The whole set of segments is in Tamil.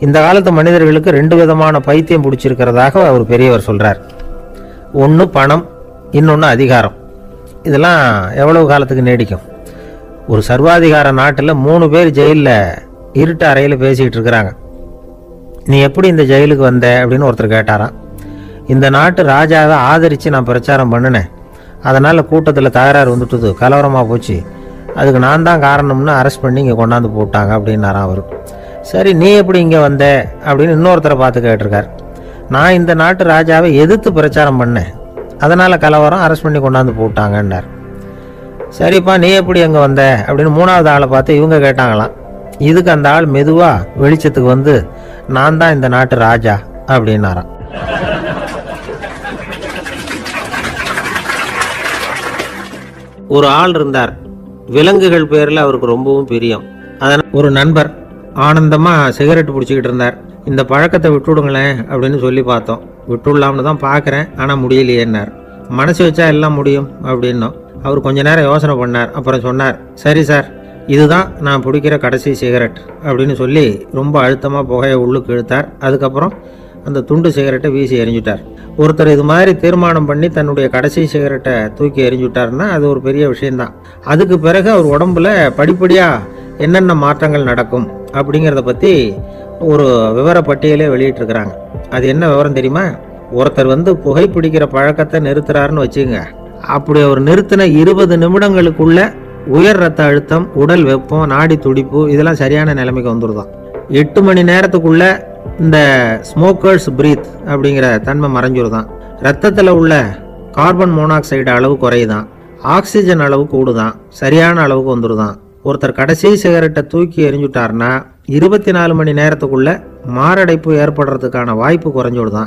இந்த காலத்து மனிதர்களுக்கு 2 விதமான பைத்தியம் பிடிச்சிருக்கிறதாக அவர் பெரியவர் சொல்றார். ஒன்று பணம், இன்னொன்று அதிகாரம். இதெல்லாம் எவ்வளவு காலத்துக்கு நீடிக்கும்? ஒரு சர்வாதிகார நாட்டில் 3 பேர் ஜெயிலில் இருட்டு அறையில் பேசிக்கிட்டு இருக்கிறாங்க. நீ எப்படி இந்த ஜெயிலுக்கு வந்த அப்படின்னு ஒருத்தர் கேட்டாராம். இந்த நாட்டு ராஜாவை ஆதரித்து நான் பிரச்சாரம் பண்ணினேன், அதனால் கூட்டத்தில் தகராறு வந்துட்டுது, கலவரமாக போச்சு, அதுக்கு நான் தான் காரணம்னு அரெஸ்ட் பண்ணி இங்கே கொண்டாந்து போட்டாங்க அப்படின்னாராம் அவர். சரி, நீ எப்படி இங்கே வந்த அப்படின்னு இன்னொருத்தரை பார்த்து கேட்டிருக்கார். நான் இந்த நாட்டு ராஜாவை எதிர்த்து பிரச்சாரம் பண்ணேன், அதனால் கலவரம், அரெஸ்ட் பண்ணி கொண்டாந்து போட்டாங்கன்னார். சரிப்பா, நீ எப்படி அங்கே வந்த அப்படின்னு 3வது ஆளை பார்த்து இவங்க கேட்டாங்களாம். இதுக்கு அந்த ஆள் மெதுவாக வெளிச்சத்துக்கு வந்து நான் தான் இந்த நாட்டு ராஜா அப்படின்னாராம். ஒரு ஆள் இருந்தார், விலங்குகள் பேரில் அவருக்கு ரொம்பவும் பிரியம். அதனால் ஒரு நண்பர் ஆனந்தமாக சிகரெட் பிடிச்சிக்கிட்டு இருந்தார். இந்த பழக்கத்தை விட்டுவிடுங்களேன் அப்படின்னு சொல்லி பார்த்தோம். விட்டுடலாம்னு தான் பார்க்குறேன், ஆனால் முடியலையேன்னார். மனசு வச்சா எல்லாம் முடியும் அப்படின்னோம். அவர் கொஞ்ச நேரம் யோசனை பண்ணார். அப்புறம் சொன்னார், சரி சார், இதுதான் நான் பிடிக்கிற கடைசி சிகரெட் அப்படின்னு சொல்லி ரொம்ப அழுத்தமாக புகையை உள்ளுக்கு இழுத்தார். அதுக்கப்புறம் அந்த துண்டு சிகரெட்டை வீசி எறிஞ்சுட்டார். ஒருத்தர் இது மாதிரி தீர்மானம் பண்ணி தன்னுடைய கடைசி சிகரெட்டை தூக்கி எறிஞ்சுட்டாருன்னா அது ஒரு பெரிய விஷயம்தான். அதுக்கு பிறகு அவர் உடம்புல படிப்படியாக என்னென்ன மாற்றங்கள் நடக்கும் அப்படிங்கிறத பற்றி ஒரு விவர பட்டியலே வெளியிட்டிருக்கிறாங்க. அது என்ன விவரம் தெரியுமா? ஒருத்தர் வந்து புகைப்பிடிக்கிற பழக்கத்தை நிறுத்துறாருன்னு வச்சுங்க. அப்படி அவர் நிறுத்தின 20 நிமிடங்களுக்குள்ள உயர் ரத்த அழுத்தம், உடல் வெப்பம், நாடி துடிப்பு இதெல்லாம் சரியான நிலைமைக்கு வந்துடுதான். 8 மணி நேரத்துக்குள்ள இந்த ஸ்மோக்கர்ஸ் பிரீத் அப்படிங்கிற தன்மை மறைஞ்சிருதான். ரத்தத்தில் உள்ள கார்பன் மோனாக்சைடு அளவு குறையுதான், ஆக்சிஜன் அளவு கூடுதான், சரியான அளவுக்கு வந்துடுதான். ஒருத்தர் கடைசி சிகரெட்டை தூக்கி எறிஞ்சுட்டார்னா 24 மணி நேரத்துக்குள்ள மாரடைப்பு ஏற்படுறதுக்கான வாய்ப்பு குறைஞ்சுடுதான்.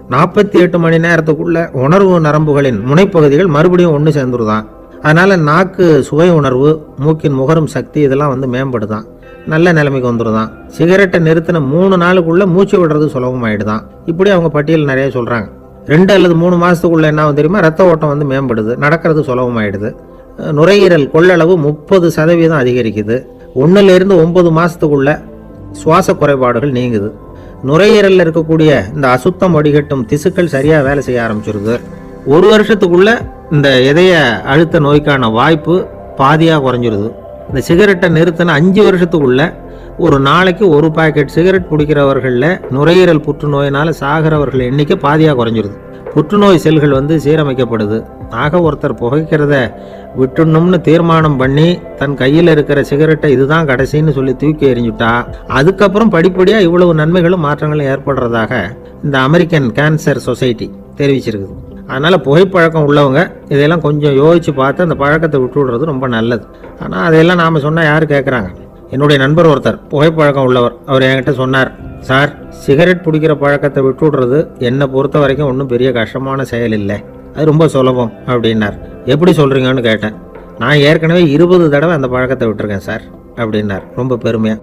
48 மணி நேரத்துக்குள்ள உணர்வு நரம்புகளின் முனைப்பகுதிகள் மறுபடியும் ஒன்று சேர்ந்துருதான். அதனால நாக்கு சுவை உணர்வு, மூக்கின் முகரும் சக்தி இதெல்லாம் வந்து மேம்படுதான், நல்ல நிலைமைக்கு வந்துடுதான். சிகரெட்டை நிறுத்தின 3 நாளுக்குள்ள மூச்சு விடுறது சுலபமாயிடுதான். இப்படி அவங்க பட்டியல் நிறைய சொல்றாங்க. 2 அல்லது 3 மாசத்துக்குள்ள என்ன ஆகும் தெரியுமா? ரத்த ஓட்டம் வந்து மேம்படுது, நடக்கிறது சுலபமாயிடுது. நுரையீரல் கொள்ளளவு 30% அதிகரிக்குது. 1லிருந்து 9 மாசத்துக்குள்ள சுவாச குறைபாடுகள் நீங்குது. நுரையீரலில் இருக்கக்கூடிய இந்த அசுத்தம் வடிகட்டும் திசுக்கள் சரியா வேலை செய்ய ஆரம்பிச்சிருது. 1 வருஷத்துக்குள்ள இந்த இதய அழுத்த நோய்க்கான வாய்ப்பு பாதியாக குறைஞ்சிருது. இந்த சிகரெட்டை நிறுத்தின 5 வருஷத்துக்குள்ள ஒரு நாளைக்கு 1 பாக்கெட் சிகரெட் பிடிக்கிறவர்களில் நுரையீரல் புற்றுநோயினால் சாகிறவர்கள் எண்ணிக்கை பாதியாக குறைஞ்சிருது. புற்றுநோய் செல்கள் வந்து சீரமைக்கப்படுது. ஆக ஒருத்தர் புகைக்கிறத விட்டுணும்னு தீர்மானம் பண்ணி தன் கையில் இருக்கிற சிகரெட்டை இதுதான் கடைசின்னு சொல்லி தூக்கி எறிஞ்சுட்டா அதுக்கப்புறம் படிப்படியாக இவ்வளவு நன்மைகளும் மாற்றங்களும் ஏற்படுறதாக இந்த அமெரிக்கன் கேன்சர் சொசைட்டி தெரிவிச்சிருக்குது. அதனால் புகைப்பழக்கம் உள்ளவங்க இதையெல்லாம் கொஞ்சம் யோசித்து பார்த்து அந்த பழக்கத்தை விட்டு விடுறது ரொம்ப நல்லது. ஆனால் அதையெல்லாம் நாம் சொன்னால் யார் கேட்குறாங்க? என்னுடைய நண்பர் ஒருத்தர் புகைப்பழக்கம் உள்ளவர், அவர் என்கிட்ட சொன்னார், சார், சிகரெட் பிடிக்கிற பழக்கத்தை விட்டு விடுறது என்னை பொறுத்த வரைக்கும் ஒன்றும் பெரிய கஷ்டமான செயல் இல்லை, அது ரொம்ப சுலபம் அப்படின்னார். எப்படி சொல்கிறீங்கன்னு கேட்டேன். நான் ஏற்கனவே 20 தடவை அந்த பழக்கத்தை விட்டுருக்கேன் சார் அப்படின்னார் ரொம்ப பெருமையாக.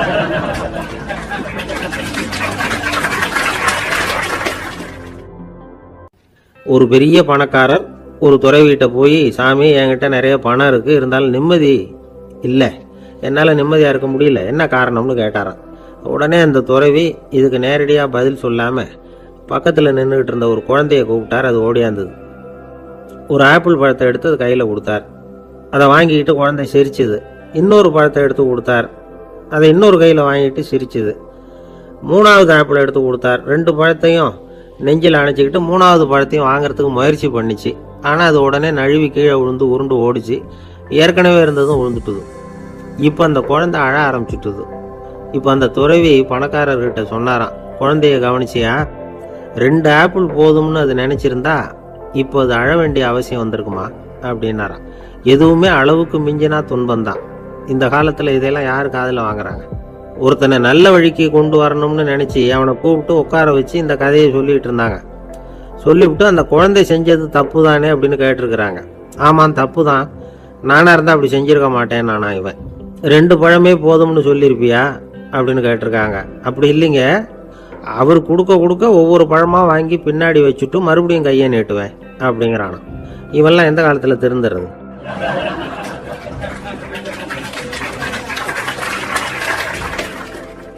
ஒரு பெரிய பணக்காரர் ஒரு துறவிகிட்ட போய், சாமி, என்கிட்ட நிறைய பணம் இருக்குது, இருந்தாலும் நிம்மதி இல்லை, என்னால் நிம்மதியாக இருக்க முடியல, என்ன காரணம்னு கேட்டாராம். உடனே அந்த துறவி இதுக்கு நேரடியாக பதில் சொல்லாமல் பக்கத்தில் நின்றுக்கிட்டு இருந்த ஒரு குழந்தைய கூப்பிட்டார். அது ஓடியாந்தது. ஒரு ஆப்பிள் பழத்தை எடுத்து அது கையில் கொடுத்தார். அதை வாங்கிக்கிட்டு குழந்தை சிரிச்சுது. இன்னொரு பழத்தை எடுத்து கொடுத்தார். அதை இன்னொரு கையில் வாங்கிட்டு சிரிச்சுது. 3வது ஆப்பிள் எடுத்து கொடுத்தார். 2 பழத்தையும் நெஞ்சில் அணைச்சிக்கிட்டு 3வது பழத்தையும் வாங்கிறதுக்கு முயற்சி பண்ணிச்சு. ஆனால் அது உடனே நழுவி கீழே விழுந்து உருண்டு ஓடிச்சு. ஏற்கனவே இருந்ததும் விழுந்துட்டுது. இப்போ அந்த குழந்தை அழ ஆரம்பிச்சுட்டுது. இப்போ அந்த துறவி பணக்காரர்கிட்ட சொன்னாராம், குழந்தைய கவனிச்சியா, 2 ஆப்பிள் போதும்னு அது நினச்சிருந்தா இப்போ அது அழ வேண்டிய அவசியம் வந்திருக்குமா அப்படின்னாராம். எதுவுமே அளவுக்கு மிஞ்சினா துன்பந்தான். இந்த காலத்தில் இதெல்லாம் யார் காதில் வாங்குறாங்க? ஒருத்தனை நல்ல வழிக்கு கொண்டு வரணும்னு நினச்சி அவனை கூப்பிட்டு உட்கார வச்சு இந்த கதையை சொல்லிகிட்டு இருந்தாங்க. சொல்லிவிட்டு அந்த குழந்தை செஞ்சது தப்பு தானே அப்படின்னு கேட்டிருக்கிறாங்க. ஆமாம், தப்பு தான், நானாக இருந்தால் அப்படி செஞ்சுருக்க மாட்டேன் நானா இவன். 2 பழமே போதும்னு சொல்லியிருப்பியா அப்படின்னு கேட்டிருக்காங்க. அப்படி இல்லைங்க, அவர் கொடுக்க கொடுக்க ஒவ்வொரு பழமாக வாங்கி பின்னாடி வச்சுட்டு மறுபடியும் கையை நீட்டுவேன் அப்படிங்கிறானா. இவெல்லாம் எந்த காலத்தில் திருந்துறது?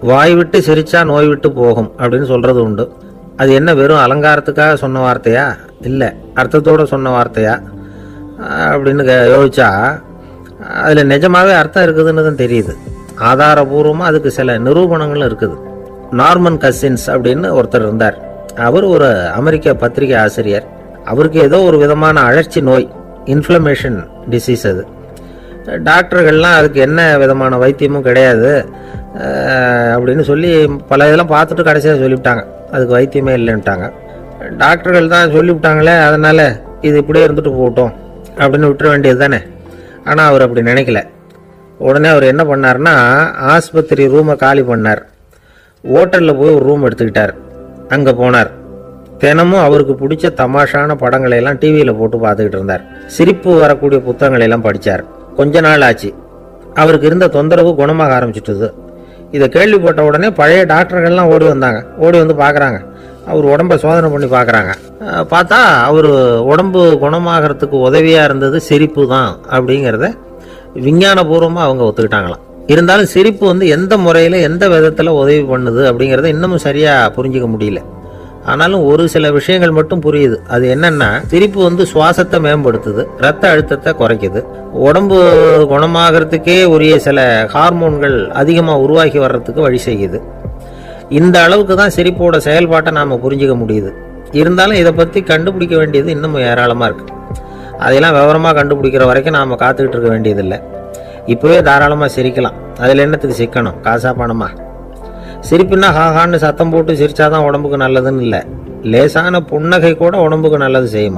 வாய் விட்டு சிரிச்சா நோய் விட்டு போகும் அப்படின்னு சொல்றது உண்டு. அது என்ன வெறும் அலங்காரத்துக்காக சொன்ன வார்த்தையா, இல்லை அர்த்தத்தோடு சொன்ன வார்த்தையா அப்படின்னு யோசிச்சா அதில் நிஜமாகவே அர்த்தம் இருக்குதுன்னு தான் தெரியுது. ஆதாரபூர்வமாக அதுக்கு சில நிரூபணங்களும் இருக்குது. நார்மன் கசின்ஸ் அப்படின்னு ஒருத்தர் இருந்தார். அவர் ஒரு அமெரிக்க பத்திரிகை ஆசிரியர். அவருக்கு ஏதோ ஒரு விதமான அழற்சி நோய், இன்ஃப்ளமேஷன் டிசீஸ். அது டாக்டர்கள்லாம் அதுக்கு என்ன விதமான வைத்தியமும் கிடையாது அப்படின்னு சொல்லி பல இதெல்லாம் பார்த்துட்டு கடைசியாக சொல்லிவிட்டாங்க அதுக்கு வைத்தியமே இல்லைன்ட்டாங்க. டாக்டர்கள் தான் சொல்லிவிட்டாங்களே, அதனால் இது இப்படியே இருந்துட்டு போகட்டும் அப்படின்னு விட்டுற வேண்டியது தானே. ஆனால் அவர் அப்படி நினைக்கல. உடனே அவர் என்ன பண்ணார்னா, ஆஸ்பத்திரி ரூமை காலி பண்ணார். ஹோட்டலில் போய் ஒரு ரூம் எடுத்துக்கிட்டார். அங்கே போனார். தினமும் அவருக்கு பிடிச்ச தமாஷான படங்களை எல்லாம் டிவியில் போட்டு பார்த்துக்கிட்டு இருந்தார். சிரிப்பு வரக்கூடிய புத்தகங்களை எல்லாம் படித்தார். கொஞ்ச நாள் ஆச்சு, அவருக்கு இருந்த தொந்தரவு குணமாக ஆரம்பிச்சிட்டுது. இதை கேள்விப்பட்ட உடனே பழைய டாக்டர்கள்லாம் ஓடி வந்தாங்க. ஓடி வந்து பார்க்குறாங்க, அவர் உடம்பை சோதனை பண்ணி பார்க்குறாங்க. பார்த்தா அவர் உடம்பு குணமாகறதுக்கு உதவியாக இருந்தது சிரிப்பு தான் அப்படிங்கிறத விஞ்ஞானபூர்வமாக அவங்க ஒத்துக்கிட்டாங்களாம். இருந்தாலும் சிரிப்பு எந்த முறையில் எந்த விதத்தில் உதவி பண்ணுது அப்படிங்கிறத இன்னமும் சரியாக புரிஞ்சிக்க முடியல. ஆனாலும் ஒரு சில விஷயங்கள் மட்டும் புரியுது. அது என்னன்னா, சிரிப்பு சுவாசத்தை மேம்படுத்துது, ரத்த அழுத்தத்தை குறைக்குது, உடம்பு குணமாகறதுக்கே உரிய சில ஹார்மோன்கள் அதிகமாக உருவாக்கி வர்றதுக்கு வழி செய்யுது. இந்த அளவுக்கு தான் சிரிப்போட செயல்பாட்டை நாம் புரிஞ்சிக்க முடியுது. இருந்தாலும் இதை பற்றி கண்டுபிடிக்க வேண்டியது இன்னமும் ஏராளமாக இருக்குது. அதையெல்லாம் விவரமாக கண்டுபிடிக்கிற வரைக்கும் நாம் காத்துக்கிட்டு இருக்க வேண்டியதில்லை. இப்போவே தாராளமாக சிரிக்கலாம். அதில் என்னத்துக்கு சிக்கணும், காசா பணமா? சிரிப்புன்னா ஹாஹான்னு சத்தம் போட்டு சிரிச்சாதான் உடம்புக்கு நல்லதுன்னு இல்லை. லேசான புன்னகை கூட உடம்புக்கு நல்லது செய்யுமா.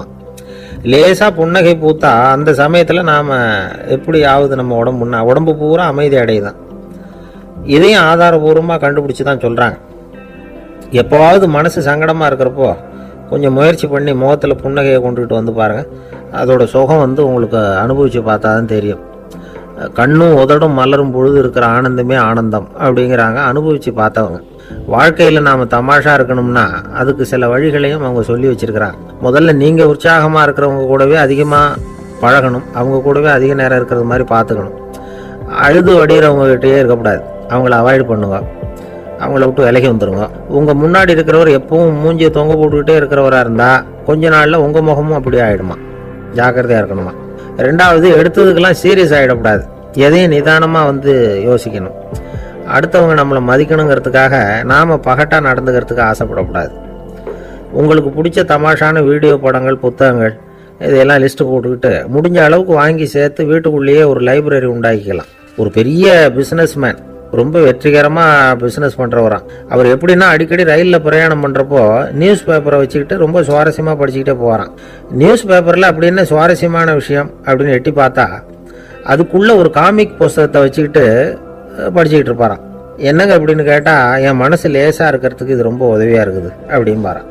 லேசாக புன்னகை பூத்தா அந்த சமயத்தில் நாம் எப்படி ஆகுது, நம்ம உடம்பு பூரா அமைதி அடையுதான். இதையும் ஆதாரபூர்வமாக கண்டுபிடிச்சி தான் சொல்கிறாங்க. எப்போவாவது மனசு சங்கடமாக இருக்கிறப்போ கொஞ்சம் முயற்சி பண்ணி முகத்தில் புன்னகையை கொண்டுகிட்டு வந்து பாருங்கள். அதோட சுகம் உங்களுக்கு அனுபவித்து பார்த்தா தான் தெரியும். கண்ணும் உதடும் மலரும் பொழுது இருக்கிற ஆனந்தமே ஆனந்தம் அப்படிங்கிறாங்க அனுபவித்து பார்த்தவங்க. வாழ்க்கையில் நாம் தமாஷா இருக்கணும்னா அதுக்கு சில வழிகளையும் அவங்க சொல்லி வச்சுருக்கிறாங்க. முதல்ல நீங்கள் உற்சாகமாக இருக்கிறவங்க கூடவே அதிகமாக பழகணும். அவங்க கூடவே அதிக நேரம் இருக்கிறது மாதிரி பார்த்துக்கணும். அழுது வடிகிறவங்ககிட்டயே இருக்கக்கூடாது. அவங்கள அவாய்ட் பண்ணுங்க. அவங்கள விட்டு விலகி வந்துடுங்க. உங்கள் முன்னாடி இருக்கிறவர் எப்பவும் மூஞ்சியை தொங்க போட்டுக்கிட்டே இருக்கிறவராக இருந்தால் கொஞ்ச நாளில் உங்கள் முகமும் அப்படி ஆகிடுமா. ஜாக்கிரதையாக இருக்கணுமா. ரெண்டாவது, எடுத்ததுக்கெல்லாம் சீரியஸ் ஆகிடக்கூடாது. எதையும் நிதானமாக யோசிக்கணும். அடுத்தவங்க நம்மளை மதிக்கணுங்கிறதுக்காக நாம் பகட்டாக நடந்துக்கிறதுக்கு ஆசைப்படக்கூடாது. உங்களுக்கு பிடிச்ச தமாஷான வீடியோ படங்கள், புத்தகங்கள் இதையெல்லாம் லிஸ்ட்டு போட்டுக்கிட்டு முடிஞ்ச அளவுக்கு வாங்கி சேர்த்து வீட்டுக்குள்ளேயே ஒரு லைப்ரரி உண்டாக்கிக்கலாம். ஒரு பெரிய பிஸ்னஸ்மேன், ரொம்ப வெற்றிகரமாக பிஸ்னஸ் பண்ணுறவரான். அவர் எப்படின்னா, அடிக்கடி ரயிலில் பிரயாணம் பண்ணுறப்போ நியூஸ் பேப்பரை வச்சுக்கிட்டு ரொம்ப சுவாரஸ்யமாக படிச்சுக்கிட்டே போகிறான். நியூஸ் பேப்பரில் அப்படின்னு சுவாரஸ்யமான விஷயம் அப்படின்னு எட்டி பார்த்தா அதுக்குள்ளே ஒரு காமிக் புஸ்தகத்தை வச்சுக்கிட்டு படிச்சுக்கிட்டு இருப்பாரான். என்னங்க அப்படின்னு கேட்டால், என் மனசு லேசாக இருக்கிறதுக்கு இது ரொம்ப உதவியாக இருக்குது அப்படின்பாரான்.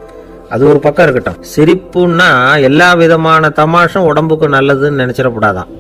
அது ஒரு பக்கம் இருக்கட்டும். சிரிப்புன்னா எல்லா விதமான தமாஷும் உடம்புக்கு நல்லதுன்னு நினச்சிடக்கூடாதான்.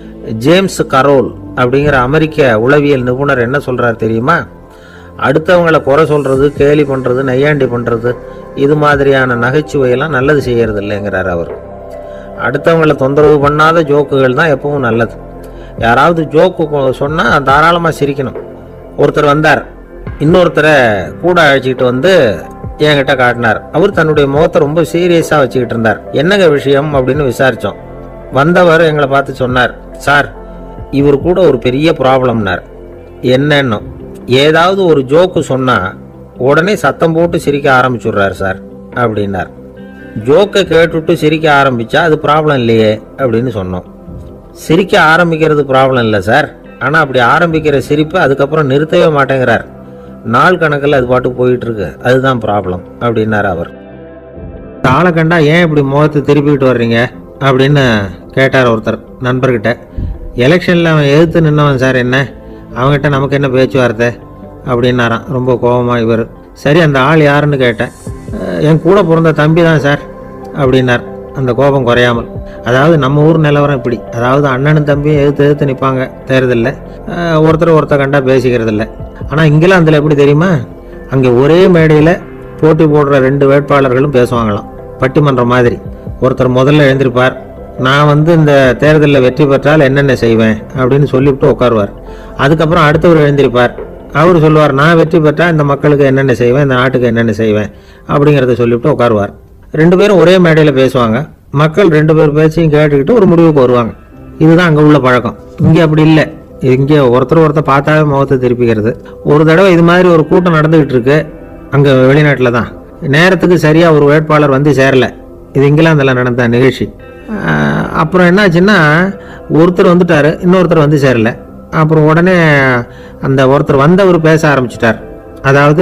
ஜேம்ஸ் கரோல் அப்படிங்கிற அமெரிக்க உளவியல் நிபுணர் என்ன சொல்கிறார் தெரியுமா? அடுத்தவங்களை குறை சொல்கிறது, கேலி பண்ணுறது, நையாண்டி பண்ணுறது, இது மாதிரியான நகைச்சுவையெல்லாம் நல்லது செய்கிறது இல்லைங்கிறார் அவர். அடுத்தவங்களை தொந்தரவு பண்ணாத ஜோக்குகள் தான் எப்பவும் நல்லது. யாராவது ஜோக்கு சொன்னால் தாராளமாக சிரிக்கணும். ஒருத்தர் வந்தார், இன்னொருத்தரை கூட அழைச்சிக்கிட்டு என்கிட்ட காட்டினார். அவர் தன்னுடைய முகத்தை ரொம்ப சீரியஸாக வச்சுக்கிட்டு இருந்தார். என்னங்க விஷயம் அப்படின்னு விசாரித்தோம். வந்தவர் எங்களை பார்த்து சொன்னார், சார், இவர் கூட ஒரு பெரிய ப்ராப்ளம்னார். என்னன்னு, ஏதாவது ஒரு ஜோக்கு சொன்னால் உடனே சத்தம் போட்டு சிரிக்க ஆரம்பிச்சுடுறாரு சார் அப்படின்னார். ஜோக்கை கேட்டுவிட்டு சிரிக்க ஆரம்பித்தா அது ப்ராப்ளம் இல்லையே அப்படின்னு சொன்னோம். சிரிக்க ஆரம்பிக்கிறது ப்ராப்ளம் இல்லை சார், ஆனால் அப்படி ஆரம்பிக்கிற சிரிப்பை அதுக்கப்புறம் நிறுத்தவே மாட்டேங்கிறார். நாள் கணக்கில் அது பாட்டு போயிட்டுருக்கு, அதுதான் ப்ராப்ளம் அப்படின்னார் அவர். ஆளை கண்டா ஏன் இப்படி முகத்தை திருப்பிக்கிட்டு வர்றீங்க அப்படின்னு கேட்டார் ஒருத்தர் நண்பர்கிட்ட. எலெக்ஷனில் அவன் எதிர்த்து நின்னவன் சார், என்ன அவங்ககிட்ட நமக்கு என்ன பேச்சுவார்த்தை அப்படின்னாரான் ரொம்ப கோபமாக இவர். சரி, அந்த ஆள் யாருன்னு கேட்டேன். என் கூட பிறந்த தம்பி தான் சார் அப்படின்னார் அந்த கோபம் குறையாமல். அதாவது நம்ம ஊர் நிலவரம் இப்படி. அதாவது அண்ணனும் தம்பியும் எதிர்த்து நிற்பாங்க தேர்தலில், ஒருத்தர் கண்டா பேசிக்கிறது இல்லை. ஆனால் இங்கிலாந்தில் எப்படி தெரியுமா? அங்கே ஒரே மேடையில் போட்டி போடுற 2 வேட்பாளர்களும் பேசுவாங்களாம், பட்டிமன்றம் மாதிரி. ஒருத்தர் முதல்ல எழுந்திருப்பார், நான் இந்த தேர்தலில் வெற்றி பெற்றால் என்னென்ன செய்வேன் அப்படின்னு சொல்லிவிட்டு உட்காருவார். அதுக்கப்புறம் அடுத்தவர் எழுந்திருப்பார், அவர் சொல்லுவார், நான் வெற்றி பெற்றா இந்த மக்களுக்கு என்னென்ன செய்வேன், இந்த நாட்டுக்கு என்னென்ன செய்வேன் அப்படிங்கிறத சொல்லிவிட்டு உட்காருவார். 2 பேரும் ஒரே மேடையில் பேசுவாங்க. மக்கள் 2 பேர் பேச்சையும் கேட்டுக்கிட்டு ஒரு முடிவுக்கு வருவாங்க. இதுதான் அங்கே உள்ள பழக்கம். இங்கே அப்படி இல்லை. இங்கே ஒருத்தர் பார்த்தாவே முகத்தை திருப்பிக்கிறது. ஒரு தடவை இது மாதிரி ஒரு கூட்டம் நடந்துகிட்டு இருக்கு அங்கே வெளிநாட்டில் தான். நேரத்துக்கு சரியாக ஒரு வேட்பாளர் வந்து சேரல. இது இங்கிலாந்தில் நடந்த நிகழ்ச்சி. அப்புறம் என்னாச்சுன்னா, ஒருத்தர் வந்துட்டார், இன்னொருத்தர் வந்து சேரல. அப்புறம் உடனே அந்த ஒருத்தர் வந்தவர் பேச ஆரம்பிச்சிட்டார். அதாவது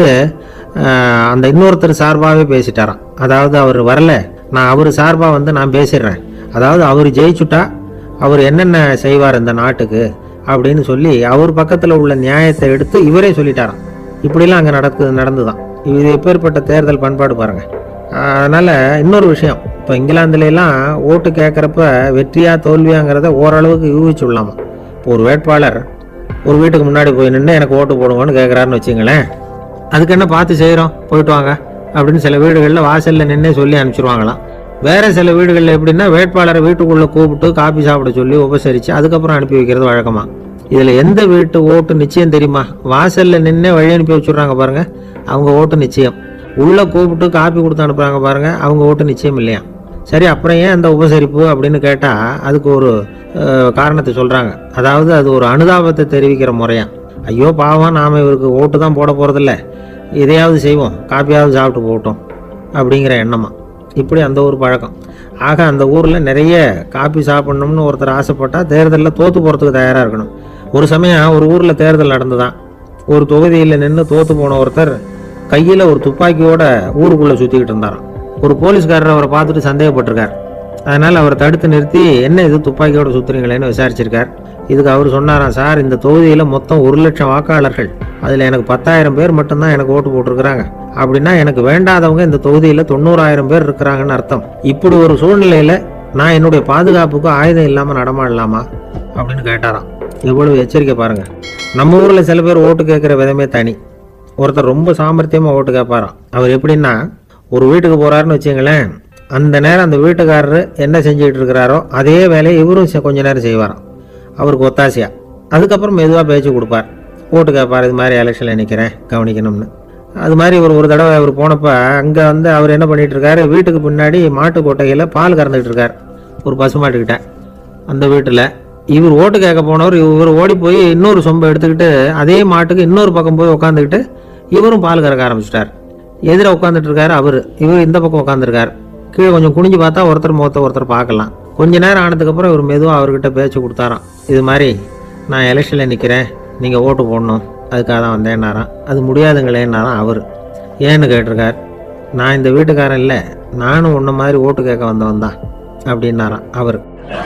அந்த இன்னொருத்தர் சார்பாகவே பேசிட்டாராம். அதாவது அவர் வரல, நான் அவர் சார்பாக வந்து நான் பேசிடுறேன். அதாவது அவர் ஜெயிச்சுட்டா அவர் என்னென்ன செய்வார் இந்த நாட்டுக்கு அப்படின்னு சொல்லி அவர் பக்கத்தில் உள்ள நியாயத்தை எடுத்து இவரே சொல்லிட்டாராம். இப்படிலாம் அங்கே நடந்துதான். இது எப்பேற்பட்ட தேர்தல் பண்பாடு பாருங்க. அதனால இன்னொரு விஷயம், இப்போ இங்கிலாந்துலாம் ஓட்டு கேட்குறப்ப வெற்றியா தோல்வியாங்கிறத ஓரளவுக்கு யூகிச்சுடலாமா. இப்போ ஒரு வேட்பாளர் ஒரு வீட்டுக்கு முன்னாடி போய் நின்று எனக்கு ஓட்டு போடுவோன்னு கேட்குறாருன்னு வச்சுங்களேன், அதுக்கு என்ன பார்த்து செய்கிறோம், போயிட்டு வாங்க அப்படின்னு சில வீடுகளில் வாசலில் நின்று சொல்லி அனுப்பிச்சிருவாங்களாம். வேறு சில வீடுகளில் எப்படின்னா வேட்பாளரை வீட்டுக்குள்ளே கூப்பிட்டு காபி சாப்பிட சொல்லி உபசரித்து அதுக்கப்புறம் அனுப்பி வைக்கிறது வழக்கமாக. இதில் எந்த வீட்டு ஓட்டு நிச்சயம் தெரியுமா? வாசலில் நின்று வழி அனுப்பி வச்சுட்றாங்க பாருங்கள், அவங்க ஓட்டு நிச்சயம். உள்ளே கூப்பிட்டு காப்பி கொடுத்து அனுப்புகிறாங்க பாருங்கள், அவங்க ஓட்டு நிச்சயம் இல்லையா. சரி, அப்புறம் ஏன் அந்த உபசரிப்பு அப்படின்னு கேட்டால் அதுக்கு ஒரு காரணத்தை சொல்கிறாங்க. அதாவது அது ஒரு அனுதாபத்தை தெரிவிக்கிற முறையாம். ஐயோ பாவம், நாம் இவருக்கு ஓட்டு தான் போட போகிறதில்ல, இதையாவது செய்வோம், காப்பியாவது சாப்பிட்டு போகட்டும் அப்படிங்கிற எண்ணமா. இப்படி அந்த ஊர் பழக்கம். ஆக அந்த ஊரில் நிறைய காப்பி சாப்பிட்ணும்னு ஒருத்தர் ஆசைப்பட்டால் தேர்தலில் தோற்று போகிறதுக்கு தயாராக இருக்கணும். ஒரு சமயம் ஒரு ஊரில் தேர்தல் நடந்துதான். ஒரு தொகுதியில் நின்று தோற்று போன ஒருத்தர் கையில் ஒரு துப்பாக்கியோட ஊருக்குள்ளே சுற்றிக்கிட்டு இருந்தாராம். ஒரு போலீஸ்காரர் அவரை பார்த்துட்டு சந்தேகப்பட்டிருக்கார். அதனால் அவரை தடுத்து நிறுத்தி, என்ன இது துப்பாக்கியோட சுற்றுறீங்களேன்னு விசாரிச்சிருக்கார். இதுக்கு அவர் சொன்னாராம், சார் இந்த தொகுதியில் மொத்தம் 1,00,000 வாக்காளர்கள், அதில் எனக்கு 10,000 பேர் மட்டும்தான் எனக்கு ஓட்டு போட்டிருக்கிறாங்க. அப்படின்னா எனக்கு வேண்டாதவங்க இந்த தொகுதியில் 90,000 பேர் இருக்கிறாங்கன்னு அர்த்தம். இப்படி ஒரு சூழ்நிலையில் நான் என்னுடைய பாதுகாப்புக்கு ஆயுதம் இல்லாமல் நடமாடலாமா அப்படின்னு கேட்டாராம். எவ்வளவு எச்சரிக்கை பாருங்க. நம்ம ஊரில் சில பேர் ஓட்டு கேட்குற விதமே தனி. ஒருத்தர் ரொம்ப சாமர்த்தியமாக ஓட்டு கேட்பாராம். அவர் எப்படின்னா, ஒரு வீட்டுக்கு போகிறாருன்னு வச்சுங்களேன், அந்த நேரம் அந்த வீட்டுக்காரரு என்ன செஞ்சுக்கிட்டு இருக்கிறாரோ அதே வேலையை இவரும் கொஞ்ச நேரம் செய்வாராம், அவருக்கு ஒத்தாசையா. அதுக்கப்புறம் மெதுவாக பேச்சு கொடுப்பார், ஓட்டு கேட்பார், இது மாதிரி எலெக்ஷனில் நிற்கிறேன் கவனிக்கணும்னு. அது மாதிரி ஒரு தடவை அவர் போனப்போ அங்கே வந்து அவர் என்ன பண்ணிகிட்டு இருக்காரு, வீட்டுக்கு பின்னாடி மாட்டு கொட்டையில் பால் கறந்துக்கிட்டு இருக்கார் ஒரு பசுமாட்டுக்கிட்ட. அந்த வீட்டில் இவர் ஓட்டு கேட்க போனவர் இவர் ஓடி போய் இன்னொரு சொம்பை எடுத்துக்கிட்டு அதே மாட்டுக்கு இன்னொரு பக்கம் போய் உட்காந்துக்கிட்டு இவரும் பால் கறக்க ஆரம்பிச்சிட்டார். எதிர உட்காந்துட்டு இருக்காரு இவர் இந்த பக்கம் உட்காந்துருக்கார். கீழே கொஞ்சம் குனிஞ்சு பார்த்தா ஒருத்தர் முகத்தை ஒருத்தர் பார்க்கலாம். கொஞ்ச நேரம் ஆனதுக்கப்புறம் இவர் மெதுவாக அவர்கிட்ட பேச்சு கொடுத்தாராம். இது மாதிரி நான் எலெக்ஷனில் நிற்கிறேன், நீங்கள் ஓட்டு போடணும், அதுக்காக தான் வந்தேன்னாராம். அது முடியாதுங்களேன்னாராம் அவர். ஏன்னு கேட்டிருக்கார். நான் இந்த வீட்டுக்காரன் இல்லை, நானும் உன்ன மாதிரி ஓட்டு கேட்க வந்தவன் தான் அப்படின்னாராம் அவர்.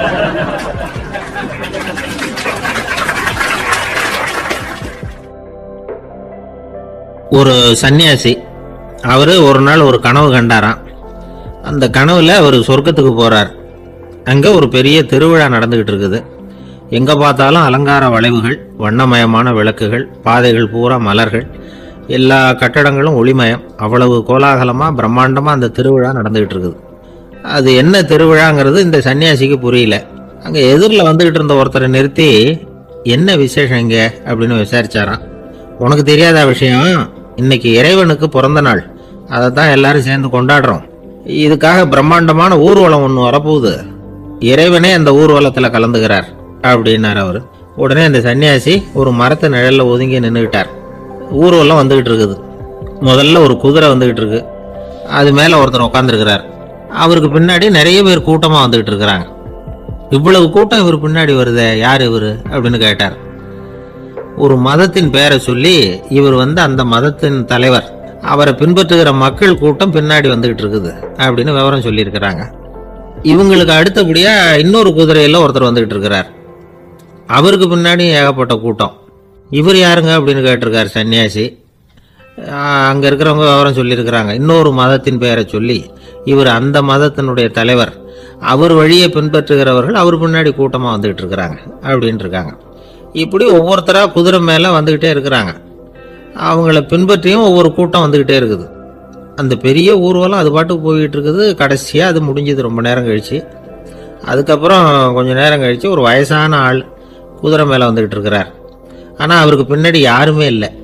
ஒரு சன்னியாசி அவர் ஒரு நாள் ஒரு கனவு கண்டாராம். அந்த கனவுல அவர் சொர்க்கத்துக்கு போறார். அங்கே ஒரு பெரிய திருவிழா நடந்துகிட்டு இருக்குது. எங்கே பார்த்தாலும் அலங்கார வளைவுகள், வண்ணமயமான விளக்குகள், பாதைகள் பூரா மலர்கள், எல்லா கட்டடங்களும் ஒளிமயம். அவ்வளவு கோலாகலமாக பிரம்மாண்டமாக அந்த திருவிழா நடந்துகிட்டு இருக்குது. அது என்ன திருவிழாங்கிறது இந்த சன்னியாசிக்கு புரியல. அங்கே எதிரில் வந்துக்கிட்டு இருந்த ஒருத்தரை நிறுத்தி, என்ன விசேஷம் இங்கே அப்படின்னு விசாரிச்சாராம். உனக்கு தெரியாத விஷயம், இன்னைக்கு இறைவனுக்கு பிறந்த நாள், அதை தான் எல்லாரும் சேர்ந்து கொண்டாடுறோம். இதுக்காக பிரம்மாண்டமான ஊர்வலம் ஒன்று வரப்போகுது, இறைவனே அந்த ஊர்வலத்தில் கலந்துகிறார் அப்படின்னார் அவர். உடனே அந்த சன்னியாசி ஒரு மரத்து நிழலில் ஒதுங்கி நின்றுக்கிட்டார். ஊர்வலம் வந்துக்கிட்டு இருக்குது. முதல்ல ஒரு குதிரை வந்துக்கிட்டு இருக்கு, அது மேலே ஒருத்தர் உட்காந்துருக்கிறார். அவருக்கு பின்னாடி நிறைய பேர் கூட்டமாக வந்துக்கிட்டு இருக்கிறாங்க. இவ்வளவு கூட்டம் இவர் பின்னாடி வருதே, யார் இவர் அப்படின்னு கேட்டார். ஒரு மதத்தின் பெயரை சொல்லி இவர் அந்த மதத்தின் தலைவர், அவரை பின்பற்றுகிற மக்கள் கூட்டம் பின்னாடி வந்துகிட்டு இருக்குது அப்படின்னு விவரம் சொல்லியிருக்கிறாங்க. இவங்களுக்கு அடுத்தபடியா இன்னொரு குதிரையில ஒருத்தர் வந்துகிட்டு இருக்கிறார். அவருக்கு பின்னாடி ஏகப்பட்ட கூட்டம். இவர் யாருங்க அப்படின்னு கேட்டிருக்காரு சன்னியாசி. அங்க இருக்கிறவங்க விவரம் சொல்லியிருக்கிறாங்க. இன்னொரு மதத்தின் பெயரை சொல்லி இவர் அந்த மதத்தினுடைய தலைவர், அவர் வழியை பின்பற்றுகிறவர்கள் அவர் பின்னாடி கூட்டமா வந்துகிட்டு இருக்கிறாங்க அப்படின்னு இருக்காங்க. இப்படி ஒவ்வொருத்தரா குதிரை மேல வந்துகிட்டே இருக்கிறாங்க. அவங்கள பின்பற்றியும் ஒவ்வொரு கூட்டம் வந்துகிட்டே இருக்குது. அந்த பெரிய ஊர்வலம் அது பாட்டுக்கு போய்கிட்டு இருக்குது. கடைசியா அது முடிஞ்சது ரொம்ப நேரம் கழிச்சு. அதுக்கப்புறம் கொஞ்சம் நேரம் கழிச்சு ஒரு வயசான ஆள் குதிரை மேல வந்துகிட்டு இருக்கிறார். ஆனா அவருக்கு பின்னாடி யாருமே இல்லை.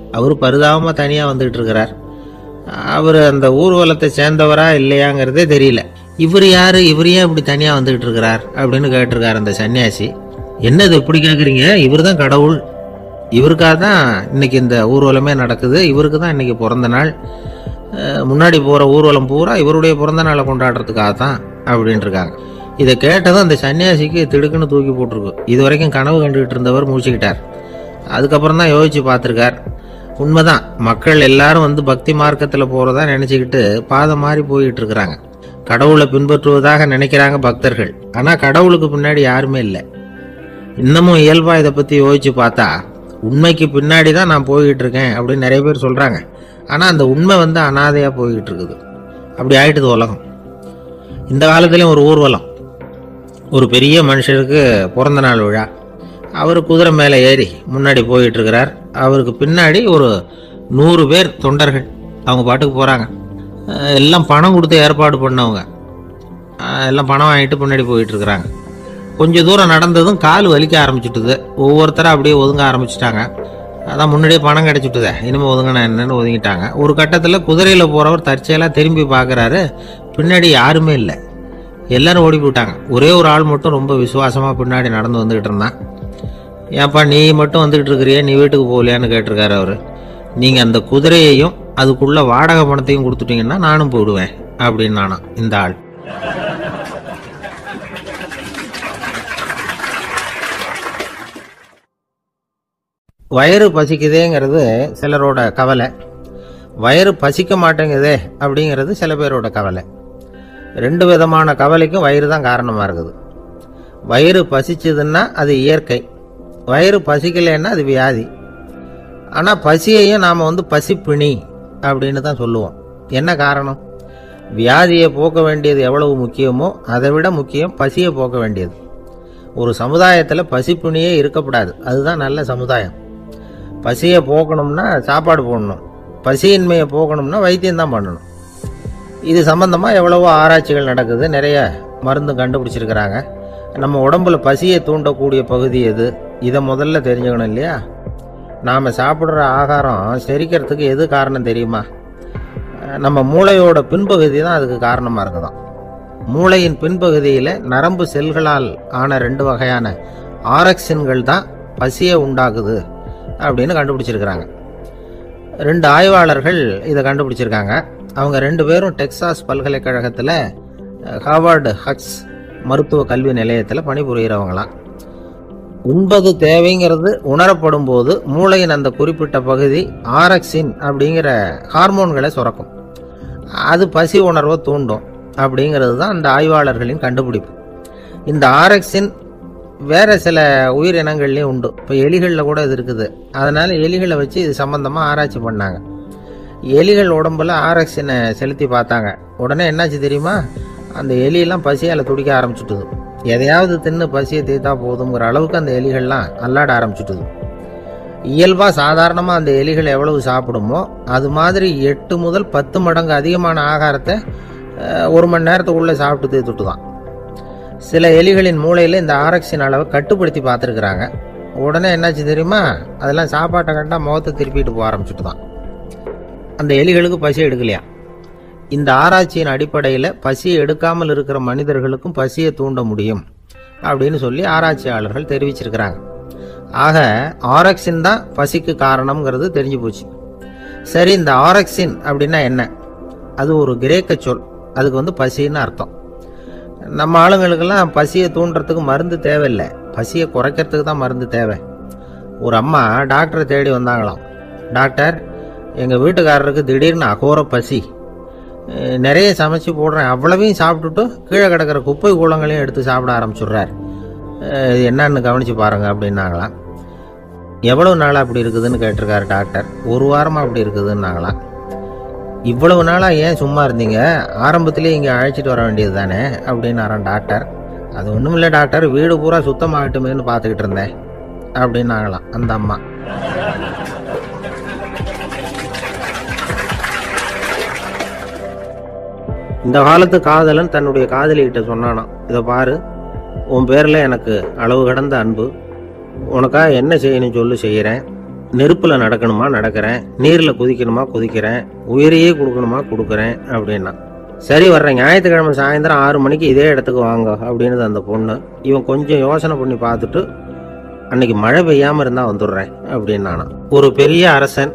அவர் பரிதாபமாக தனியாக வந்துகிட்டு இருக்கிறார். அவர் அந்த ஊர்வலத்தை சேர்ந்தவரா இல்லையாங்கிறதே தெரியல. இவர் யாரு, இவர் ஏன் இப்படி தனியாக வந்துகிட்டு இருக்கிறார் அப்படின்னு கேட்டிருக்கார் அந்த சன்னியாசி. என்னது இப்படி கேட்குறீங்க, இவர் தான் கடவுள், இவருக்காக தான் இன்னைக்கு இந்த ஊர்வலமே நடக்குது, இவருக்கு தான் இன்னைக்கு பிறந்த நாள், முன்னாடி போகிற ஊர்வலம் பூரா இவருடைய பிறந்த நாளை கொண்டாடுறதுக்காக தான் அப்படின்ட்டுருக்காங்க. இதை கேட்டதும் அந்த சன்னியாசிக்கு திடுக்குன்னு தூக்கி போட்டிருக்கு. இது வரைக்கும் கனவு கண்டுகிட்டு இருந்தவர் முடிச்சுக்கிட்டார். அதுக்கப்புறம் தான் யோசிச்சு பார்த்துருக்கார். உண்மைதான், மக்கள் எல்லாரும் வந்து பக்தி மார்க்கத்தில் போகிறதா நினச்சிக்கிட்டு பாதம் மாறி போயிட்டு இருக்கிறாங்க. கடவுளை பின்பற்றுவதாக நினைக்கிறாங்க பக்தர்கள். ஆனால் கடவுளுக்கு பின்னாடி யாருமே இல்லை. இன்னமும் இயல்பாக இதை பற்றி யோசிச்சு பார்த்தா உண்மைக்கு பின்னாடி தான் நான் போய்கிட்டு இருக்கேன் அப்படின்னு நிறைய பேர் சொல்கிறாங்க. ஆனால் அந்த உண்மை வந்து அனாதையாக போய்கிட்டு இருக்குது. அப்படி ஆயிட்டுது உலகம். இந்த காலத்துலேயும் ஒரு ஊர்வலம், ஒரு பெரிய மனுஷருக்கு பிறந்த நாள் விழா. அவர் குதிரை மேலே ஏறி முன்னாடி போயிட்டு இருக்கிறார். அவருக்கு பின்னாடி ஒரு 100 பேர் தொண்டர்கள் அவங்க பாட்டுக்கு போகிறாங்க. எல்லாம் பணம் கொடுத்து ஏற்பாடு பண்ணவங்க, எல்லாம் பணம் வாங்கிட்டு பின்னாடி போயிட்டுருக்குறாங்க. கொஞ்சம் தூரம் நடந்ததும் கால் வலிக்க ஆரம்பிச்சுட்டுது. ஒவ்வொருத்தராக அப்படியே ஒதுங்க ஆரம்பிச்சிட்டாங்க. அதான் முன்னாடியே பணம் கிடச்சிட்டுதே, இனிமேல் ஒதுங்கினா என்னன்னு ஒதுங்கிட்டாங்க. ஒரு கட்டத்தில் குதிரையில் போகிறவர் தற்செயலாக திரும்பி பார்க்குறாரு, பின்னாடி யாருமே இல்லை, எல்லாரும் ஓடி போயிட்டாங்க. ஒரே ஒரு ஆள் மட்டும் ரொம்ப விசுவாசமாக பின்னாடி நடந்து வந்துக்கிட்டு இருந்தான். ஏன்ப்பா நீ மட்டும் வந்துக்கிட்டு இருக்கிறியே, நீ வீட்டுக்கு போகலையான்னு கேட்டிருக்காரு அவர். நீங்கள் அந்த குதிரையையும் அதுக்குள்ள வாடகை பணத்தையும் கொடுத்துட்டீங்கன்னா நானும் போயிடுவேன் அப்படின்னு நானா இந்த ஆள். வயிறு பசிக்குதேங்கிறது சிலரோட கவலை, வயிறு பசிக்க மாட்டேங்குதே அப்படிங்கிறது சில பேரோட கவலை. 2 விதமான கவலைக்கும் வயிறு தான் காரணமாக இருக்குது. வயிறு பசிச்சதுன்னா அது இயற்கை, வயிறு பசிக்கலைன்னா அது வியாதி. ஆனால் பசியையும் நாம் வந்து பசிப்பிணி அப்படின்னு தான் சொல்லுவோம். என்ன காரணம்? வியாதியை போக்க வேண்டியது எவ்வளவு முக்கியமோ அதை விட முக்கியம் பசியை போக்க வேண்டியது. ஒரு சமுதாயத்தில் பசிப்பிணியே இருக்கக்கூடாது, அதுதான் நல்ல சமுதாயம். பசியை போக்கணும்னா சாப்பாடு போடணும், பசியின்மையை போக்கணும்னா வைத்தியம் தான் பண்ணணும். இது சம்பந்தமாக எவ்வளவோ ஆராய்ச்சிகள் நடக்குது, நிறைய மருந்து கண்டுபிடிச்சிருக்கிறாங்க. நம்ம உடம்புல பசியை தூண்டக்கூடிய பகுதி எது, இதை முதல்ல தெரிஞ்சுக்கணும் இல்லையா? நாம் சாப்பிட்ற ஆகாரம் செரிக்கிறதுக்கு எது காரணம் தெரியுமா? நம்ம மூளையோட பின்பகுதி தான் அதுக்கு காரணமாக இருக்குதாம். மூளையின் பின்பகுதியில் நரம்பு செல்களால் ஆன 2 வகையான ஆரக்சின்கள் தான் பசியை உண்டாக்குது அப்படின்னு கண்டுபிடிச்சிருக்கிறாங்க. 2 ஆய்வாளர்கள் இதை கண்டுபிடிச்சிருக்காங்க. அவங்க 2 பேரும் டெக்சாஸ் பல்கலைக்கழகத்தில் ஹார்வர்டு ஹக்ஸ் மருத்துவ கல்வி நிலையத்தில் பணிபுரிகிறவங்களாம். உண்பது தேவைங்கிறது உணரப்படும் போது மூளையின் அந்த குறிப்பிட்ட பகுதி ஆரக்சின் அப்படிங்கிற ஹார்மோன்களை சுரக்கும். அது பசி உணர்வை தூண்டும் அப்படிங்கிறது தான் அந்த ஆய்வாளர்களின் கண்டுபிடிப்பு. இந்த ஆரக்சின் வேறு சில உயிரினங்கள்லேயும் உண்டு. இப்போ எலிகளில் கூட இது இருக்குது. அதனால் எலிகளை வச்சு இது சம்மந்தமாக ஆராய்ச்சி பண்ணாங்க. எலிகள் உடம்புல ஆரக்சினை செலுத்தி பார்த்தாங்க. உடனே என்னாச்சு தெரியுமா? அந்த எலியெல்லாம் பசியால் துடிக்க ஆரம்பிச்சுட்டுது. எதையாவது தின்னு பசியை தீர்த்தா போதுங்கிற அளவுக்கு அந்த எலிகள்லாம் அல்லாட ஆரம்பிச்சுட்டுது. இயல்பாக சாதாரணமாக அந்த எலிகள் எவ்வளவு சாப்பிடுமோ அது மாதிரி 8 முதல் 10 மடங்கு அதிகமான ஆகாரத்தை 1 மணி நேரத்துக்குள்ளே சாப்பிட்டு தீர்த்துட்டு தான். சில எலிகளின் மூளையில் இந்த ஆரக்சின் அளவை கட்டுப்படுத்தி பார்த்துருக்குறாங்க. உடனே என்னாச்சு தெரியுமா? அதெல்லாம் சாப்பாட்டை கண்டா முகத்தை திருப்பிட்டு போக ஆரம்பிச்சுட்டு தான். அந்த எலிகளுக்கு பசி எடுக்கலையா? இந்த ஆராய்ச்சியின் அடிப்படையில் பசியை எடுக்காமல் இருக்கிற மனிதர்களுக்கும் பசியை தூண்ட முடியும் அப்படின்னு சொல்லி ஆராய்ச்சியாளர்கள் தெரிவிச்சிருக்கிறாங்க. ஆக ஆரக்சின் தான் பசிக்கு காரணம்ங்கிறது தெரிஞ்சு போச்சு. சரி, இந்த ஆரக்சின் அப்படின்னா என்ன? அது ஒரு கிரேக்க சொல். அதுக்கு வந்து பசின்னு அர்த்தம். நம்ம ஆளுங்களுக்கெல்லாம் பசியை தூண்டுறதுக்கு மருந்து தேவையில்லை, பசியை குறைக்கிறதுக்கு தான் மருந்து தேவை. ஒரு அம்மா டாக்டரை தேடி வந்தாங்களாம். டாக்டர், எங்கள் வீட்டுக்காரருக்கு திடீர்னு அகோர பசி, நிறைய சமைச்சு போடுறேன், அவ்வளவையும் சாப்பிட்டுட்டு கீழே கிடக்கிற குப்பை கூலங்களையும் எடுத்து சாப்பிட ஆரம்பிச்சுடுறார், என்னன்னு கவனித்து பாருங்கள் அப்படின்னாங்களாம். எவ்வளவு நாளாக அப்படி இருக்குதுன்னு கேட்டிருக்காரு டாக்டர். 1 வாரமாக அப்படி இருக்குதுன்னாங்களாம். இவ்வளவு நாளாக ஏன் சும்மா இருந்தீங்க? ஆரம்பத்திலே இங்கே அழைச்சிட்டு வர வேண்டியது தானே அப்படின்னாரான் டாக்டர். அது ஒன்றும் இல்லை டாக்டர், வீடு பூரா சுத்தமாகட்டுமேன்னு பார்த்துக்கிட்டு இருந்தேன் அப்படின்னாங்களாம் அந்த அம்மா. இந்த காலத்து காதலன் தன்னுடைய காதலிகிட்ட சொன்னானாம், இதை பாரு, உன் பேரில் எனக்கு அளவு கடந்த அன்பு, உனக்காக என்ன செய்யணும் சொல்லு, செய்கிறேன், நெருப்பில் நடக்கணுமா நடக்கிறேன், நீரில் குதிக்கணுமா குதிக்கிறேன், உயிரையே கொடுக்கணுமா கொடுக்குறேன் அப்படின்னா. சரி வர்றேன், ஞாயிற்றுக்கிழமை சாயந்தரம் 6 மணிக்கு இதே இடத்துக்கு வாங்க அப்படின்னுது அந்த பொண்ணு. இவன் கொஞ்சம் யோசனை பண்ணி பார்த்துட்டு அன்னைக்கு மழை பெய்யாமல் இருந்தால் வந்துடுறேன் அப்படின்னு நானா. ஒரு பெரிய அரசன்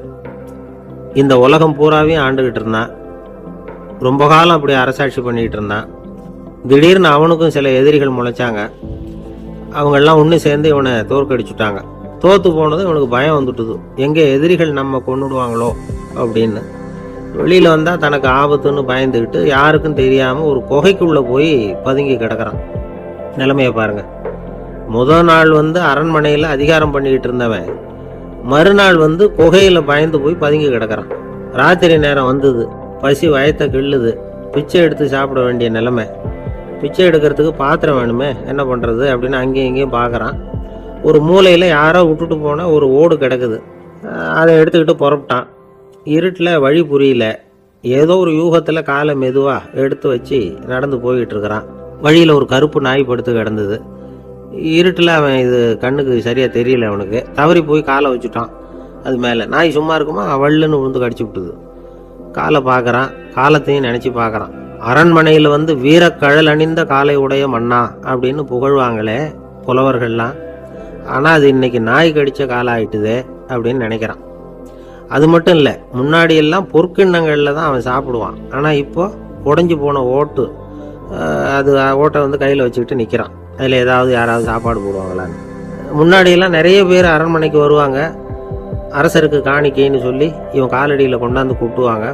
இந்த உலகம் பூராவையும் ஆண்டுகிட்டு இருந்தான். ரொம்ப காலம் அப்படி அரசாட்சி பண்ணிக்கிட்டு இருந்தான். திடீர்னு அவனுக்கும் சில எதிரிகள் முளைச்சாங்க. அவங்கெல்லாம் ஒன்று சேர்ந்து இவனை தோற்கடிச்சுட்டாங்க. தோற்று போனதும் இவனுக்கு பயம் வந்துட்டுது, எங்கே எதிரிகள் நம்ம கொண்டுடுவாங்களோ அப்படின்னு. வெளியில் வந்தால் தனக்கு ஆபத்துன்னு பயந்துக்கிட்டு யாருக்கும் தெரியாமல் ஒரு குகைக்குள்ளே போய் பதுங்கி கிடக்கிறான். நிலைமையை பாருங்கள். முதல் நாள் அரண்மனையில் அதிகாரம் பண்ணிக்கிட்டு இருந்தவன் மறுநாள் குகையில் பயந்து போய் பதுங்கி கிடக்கிறான். ராத்திரி நேரம் வந்தது, பசி வயத்தை கிள்ளுது, பிச்சை எடுத்து சாப்பிட வேண்டிய நிலைமை. பிச்சை எடுக்கிறதுக்கு பாத்திரம் வேணுமே, என்ன பண்ணுறது அப்படின்னு அங்கேயும் இங்கேயும் பார்க்குறான். ஒரு மூலையில் யாரோ விட்டுட்டு போன ஒரு ஓடு கிடக்குது. அதை எடுத்துக்கிட்டு புறப்பட்டான். இருட்டில் வழி புரியல. ஏதோ ஒரு யூகத்தில் காலை மெதுவாக எடுத்து வச்சு நடந்து போய்கிட்டு இருக்கிறான். வழியில் ஒரு கருப்பு நாய் படுத்து கிடந்தது. இருட்டில் அவன் இது கண்ணுக்கு சரியாக தெரியல. அவனுக்கு தவறி போய் காலை வச்சுட்டான். அது மேலே நாய் சும்மா இருக்குமா, வள்ளுன்னு விழுந்து கடிச்சு விட்டுது. காலை பார்க்குறான், காலத்தையும் நினச்சி பார்க்குறான். அரண்மனையில் வீரக்கழல் அணிந்த காலை உடைய மன்னா அப்படின்னு புகழ்வாங்களே புலவர்கள்லாம். ஆனால் அது இன்னைக்கு நாய் கடித்த காலம் ஆயிட்டுதே அப்படின்னு நினைக்கிறான். அது மட்டும் இல்லை, முன்னாடி எல்லாம் பொற்கிண்ணங்களில் தான் அவன் சாப்பிடுவான். ஆனால் இப்போ உடஞ்சி போன ஓட்டு, அது ஓட்டை கையில் வச்சுக்கிட்டு நிற்கிறான். அதில் யாராவது சாப்பாடு போடுவாங்களான்னு. முன்னாடியெல்லாம் நிறைய பேர் அரண்மனைக்கு வருவாங்க. அரசருக்கு காணிக்கைன்னு சொல்லி இவன் காலடியில் கொண்டாந்து கூப்பிட்டுவாங்க.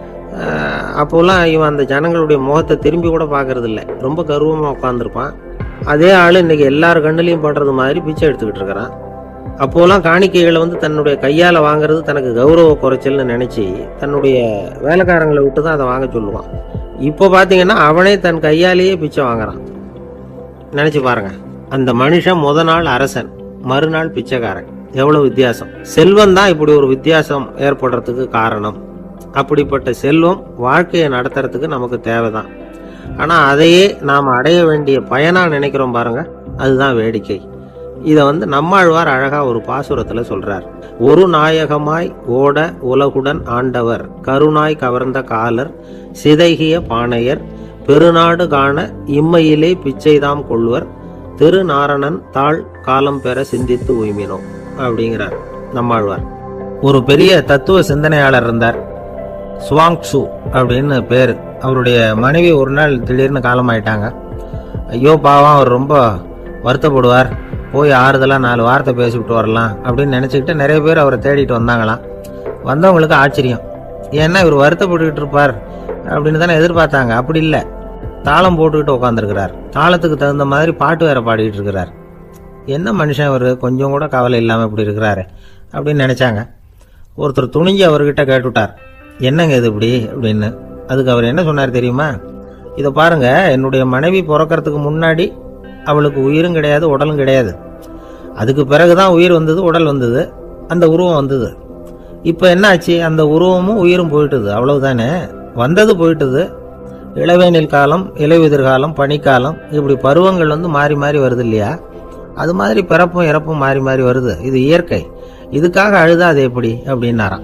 அப்போல்லாம் இவன் அந்த ஜனங்களுடைய முகத்தை திரும்பி கூட பார்க்கறது இல்லை. ரொம்ப கர்வமாக உட்காந்துருப்பான். அதே ஆள் இன்னைக்கு எல்லார் கண்ணுலையும் படுறது மாதிரி பிச்சை எடுத்துக்கிட்டு இருக்கிறான். அப்போலாம் காணிக்கைகளை தன்னுடைய கையால் வாங்குறது தனக்கு கௌரவ குறைச்சல்னு நினச்சி தன்னுடைய வேலைக்காரங்களை விட்டு தான் அதை வாங்க சொல்லுவான். இப்போ பார்த்தீங்கன்னா அவனே தன் கையாலேயே பிச்சை வாங்குறான். நினச்சி பாருங்க, அந்த மனுஷன் முதல் நாள் அரசன், மறுநாள் பிச்சைக்காரன். எவ்வளவு வித்தியாசம்! செல்வம் தான் இப்படி ஒரு வித்தியாசம் ஏற்படுறதுக்கு காரணம். அப்படிப்பட்ட செல்வம் வாழ்க்கையை நடத்துறதுக்கு நமக்கு தேவைதான். ஆனால் அதையே நாம் அடைய வேண்டிய பயனாக நினைக்கிறோம் பாருங்க, அதுதான் வேடிக்கை. இதை நம்மாழ்வார் அழகா ஒரு பாசுரத்தில் சொல்றார். ஒரு நாயகமாய் ஓட உலகுடன் ஆண்டவர், கருணாய் கவர்ந்த காலர், சிதைகிய பானையர், பெருநாடு காண இம்மையிலே பிச்சைதாம் கொள்வர், திருநாரணன் தாழ் காலம் பெற சிந்தித்து உய்மினோம் அப்படிங்கிறார் நம்மாழ்வார். ஒரு பெரிய தத்துவ சிந்தனையாளர் இருந்தார், சுவாங்சு அப்படின்னு பேர். அவருடைய மனைவி ஒரு நாள் திடீர்னு காலமாயிட்டாங்க. ஐயோ பாவம், அவர் ரொம்ப வருத்தப்படுவார், போய் ஆறுதலாக 4 வார்த்தை பேசிவிட்டு வரலாம் அப்படின்னு நினச்சிக்கிட்டு நிறைய பேர் அவரை தேடிட்டு வந்தாங்களாம். வந்தவங்களுக்கு ஆச்சரியம், ஏன்னா இவர் வருத்தப்பட்டுக்கிட்டு இருப்பார் அப்படின்னு தானே எதிர்பார்த்தாங்க. அப்படி இல்லை, தாளம் போட்டுக்கிட்டு உட்காந்துருக்கிறார். தாளத்துக்கு தகுந்த மாதிரி பாட்டு வேற பாடிக்கிட்டு இருக்கிறார். என்ன மனுஷன் அவர், கொஞ்சம் கூட கவலை இல்லாமல் இப்படி இருக்கிறாரு அப்படின்னு நினச்சாங்க. ஒருத்தர் துணிஞ்சு அவர்கிட்ட கேட்டுவிட்டார், என்னங்க இது இப்படி அப்படின்னு. அதுக்கு அவர் என்ன சொன்னார் தெரியுமா? இதை பாருங்க, என்னுடைய மனைவி பிறக்கிறதுக்கு முன்னாடி அவளுக்கு உயிரும் கிடையாது, உடலும் கிடையாது. அதுக்கு பிறகுதான் உயிர் வந்தது, உடல் வந்தது, அந்த உருவம் வந்தது. இப்போ என்ன ஆச்சு? அந்த உருவமும் உயிரும் போயிட்டுது, அவ்வளவுதானே. வந்தது போயிட்டுது. இளவேனில் காலம், இலையுதிர் காலம், பனிக்காலம், இப்படி பருவங்கள் மாறி மாறி வருது இல்லையா? அது மாதிரி பிறப்பும் இறப்பும் மாறி மாறி வருது. இது இயற்கை. இதுக்காக அழுதா அது எப்படி அப்படின்னாராம்.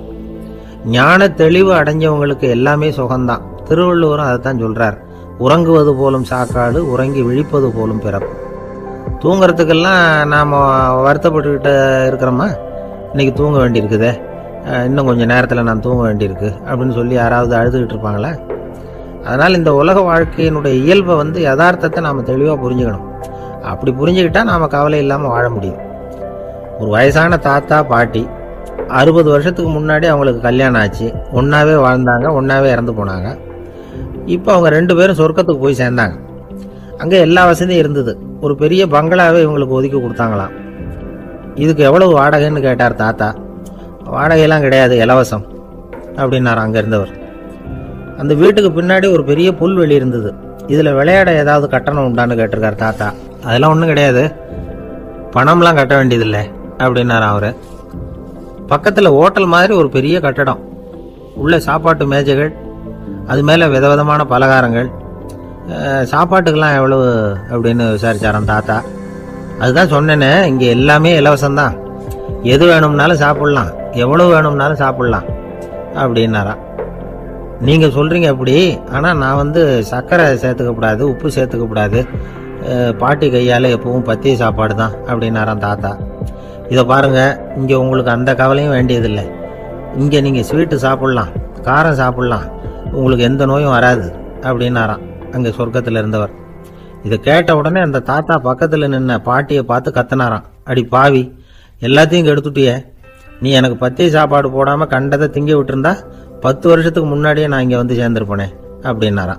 ஞான தெளிவு அடைஞ்சவங்களுக்கு எல்லாமே சுகம்தான். திருவள்ளுவரும் அதைத்தான் சொல்றார். உறங்குவது போலும் சாக்காடு, உறங்கி விழிப்பது போலும் பிறப்பு. தூங்குறதுக்கெல்லாம் நாம் வருத்தப்பட்டுக்கிட்டு இருக்கிறோமா? இன்னைக்கு தூங்க வேண்டியிருக்குதே, இன்னும் கொஞ்சம் நேரத்தில் நான் தூங்க வேண்டியிருக்கு அப்படின்னு சொல்லி யாராவது அழுதுகிட்டு இருப்பாங்களா? அதனால் இந்த உலக வாழ்க்கையினுடைய இயல்பை யதார்த்தத்தை நாம் தெளிவாக புரிஞ்சுக்கணும். அப்படி புரிஞ்சுக்கிட்டா நாம் கவலை இல்லாமல் வாழ முடியும். ஒரு வயசான தாத்தா பாட்டி 60 வருஷத்துக்கு முன்னாடி அவங்களுக்கு கல்யாணம் ஆச்சு. ஒன்றாவே வாழ்ந்தாங்க, ஒன்றாவே இறந்து போனாங்க. இப்போ அவங்க 2 பேரும் சொர்க்கத்துக்கு போய் சேர்ந்தாங்க. அங்கே எல்லா வசதியும் இருந்தது. ஒரு பெரிய பங்களாவே இவங்களுக்கு ஒதுக்கி கொடுத்தாங்களாம். இதுக்கு எவ்வளவு வாடகைன்னு கேட்டார் தாத்தா. வாடகையெல்லாம் கிடையாது, இலவசம் அப்படின்னார் அங்கே இருந்தவர். அந்த வீட்டுக்கு பின்னாடி ஒரு பெரிய புல்வெளி இருந்தது. இதில் விளையாட ஏதாவது கட்டணம் உண்டான்னு கேட்டிருக்கார் தாத்தா. அதெல்லாம் ஒன்றும் கிடையாது, பணம்லாம் கட்ட வேண்டியதில்லை அப்படின்னார் அவர். பக்கத்தில் ஹோட்டல் மாதிரி ஒரு பெரிய கட்டடம், உள்ள சாப்பாட்டு மேஜைகள், அது மேலே விதவிதமான பலகாரங்கள். சாப்பாட்டுக்கெல்லாம் எவ்வளவு அப்படின்னு விசாரிச்சாராம் தாத்தா. அதுதான் சொன்னேனே, இங்கே எல்லாமே இலவசம்தான். எது வேணும்னாலும் சாப்பிடலாம், எவ்வளவு வேணும்னாலும் சாப்பிடலாம் அப்படின்னாராம். நீங்க சொல்றீங்க அப்படி, ஆனா நான் சர்க்கரை சேர்த்துக்கப்படாது, உப்பு சேர்த்துக்கப்படாது, பாட்டி கையால எப்பவும் பத்திய சாப்பாடு தான் அப்படின்னாராம் தாத்தா. இதை பாருங்க, இங்க உங்களுக்கு அந்த கவலையும் வேண்டியதில்லை. இங்க நீங்க ஸ்வீட்டு சாப்பிடலாம், காரம் சாப்பிடலாம், உங்களுக்கு எந்த நோயும் வராது அப்படின்னாராம் அங்க சொர்க்கத்துல இருந்தவர். இதை கேட்ட உடனே அந்த தாத்தா பக்கத்துல நின்ன பாட்டியை பார்த்து கத்தினாராம், அடி பாவி, எல்லாத்தையும் கெடுத்துட்டியே, நீ எனக்கு பத்திய சாப்பாடு போடாம கண்டதை திங்க விட்டுருந்தா 10 வருஷத்துக்கு முன்னாடியே நான் இங்க வந்து சேர்ந்திருப்பேனே அப்படின்னாராம்.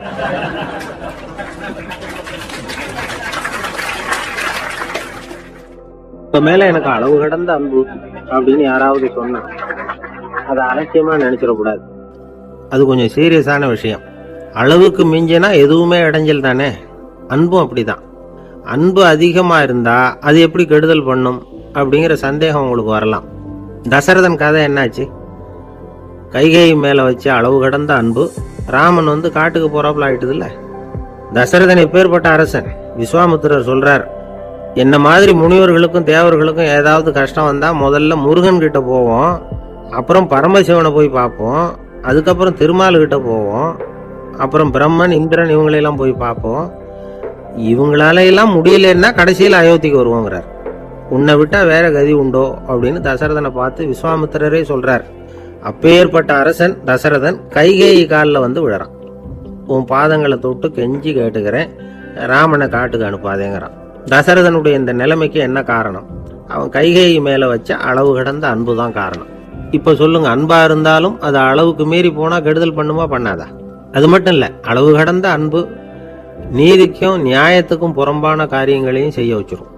இப்ப மேல எனக்கு அளவு கடந்த அன்பு அப்படின்னு யாராவது சொன்னா அதை அலட்சியமா நினைச்சிடக்கூடாது. அது கொஞ்சம் சீரியஸான விஷயம். அளவுக்கு மிஞ்சினா எதுவுமே இடைஞ்சல் தானே. அன்பும் அப்படிதான். அன்பு அதிகமா இருந்தா அது எப்படி கெடுதல் பண்ணும் அப்படிங்கிற சந்தேகம் உங்களுக்கு வரலாம். தசரதன் கதை என்னாச்சு? கைகேயி மேல வச்ச அளவு கடந்த அன்பு ராமன் காட்டுக்கு போறாப்புல ஆயிட்டுது இல்ல. தசரதன் எப்பேற்பட்ட அரசன். விஸ்வாமித்திரர் சொல்றார், என்ன மாதிரி முனிவர்களுக்கும் தேவர்களுக்கும் ஏதாவது கஷ்டம் வந்தா முதல்ல முருகன் கிட்ட போவோம், அப்புறம் பரமசிவனை போய் பார்ப்போம், அதுக்கப்புறம் திருமால் கிட்ட போவோம், அப்புறம் பிரம்மன் இந்திரன் இவங்களையெல்லாம் போய் பார்ப்போம், இவங்களால எல்லாம் முடியலன்னா கடைசியில் அயோத்திக்கு வருவோங்கிறார். உன்னை விட்டா வேற கதி உண்டோ அப்படின்னு தசரதனை பார்த்து விஸ்வாமித்திரரே சொல்றார். அப்பேற்பட்ட அரசன் தசரதன் கைகேயி காலில் விழறான். உன் பாதங்களை தொட்டு கெஞ்சி கேட்டுக்கிறேன், ராமனை காட்டுக்கு அனுப்பாதேங்கிறான். தசரதனுடைய இந்த நிலைமைக்கு என்ன காரணம்? அவன் கைகேயி மேல வச்ச அளவு கடந்த அன்பு தான் காரணம். இப்ப சொல்லுங்க, அன்பா இருந்தாலும் அது அளவுக்கு மீறி போனா கெடுதல் பண்ணுமா பண்ணாதா? அது மட்டும் இல்ல, அளவு கடந்த அன்பு நீதிக்கும் நியாயத்துக்கும் புறம்பான காரியங்களையும் செய்ய வச்சிரும்.